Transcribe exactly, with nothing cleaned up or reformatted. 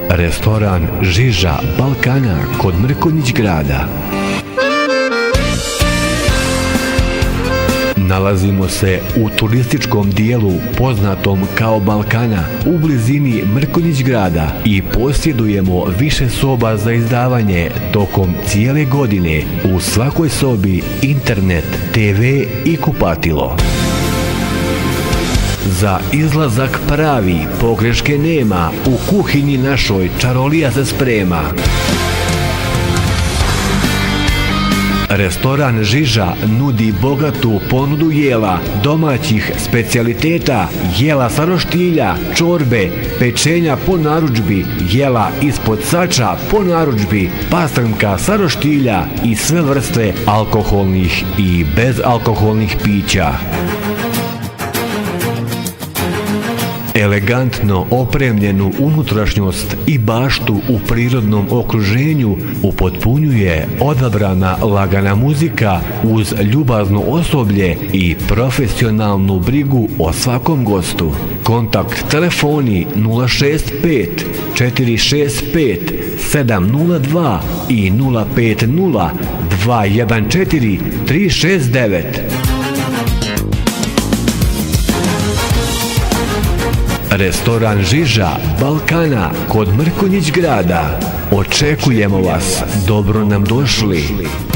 Restoran Žiža Balkana kod Mrkonjić Grada. Nalazimo se u turističkom dijelu poznatom kao Balkana u blizini Mrkonjić Grada i posjedujemo više soba za izdavanje tokom cijele godine. U svakoj sobi internet, te ve i kupatilo. Za izlazak pravi, pogreške nema, u kuhinji našoj čarolija se sprema. Restoran Žiža nudi bogatu ponudu jela, domaćih specijaliteta, jela sa roštilja, čorbe, pečenja po narudžbi, jela ispod sača po narudžbi, pastrnka sa roštilja i sve vrste alkoholnih i bezalkoholnih pića. Elegantno opremljenu unutrašnjost i baštu u prirodnom okruženju upotpunjuje odabrana lagana muzika uz ljubazno osoblje i profesionalnu brigu o svakom gostu. Kontakt telefoni nula šest pet četiri šest pet sedam nula dva i nula pet nula dva jedan četiri tri šest devet. Restoran Žiža Balkana kod Mrkonjić Grada. Očekujemo vas, dobro nam došli.